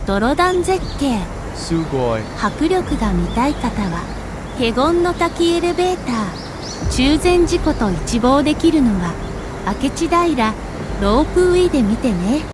泥団絶景、 すごい。 迫力が見たい方は華厳の滝エレベーター、中禅寺湖と一望できるのは明智平ロープウェイで見てね。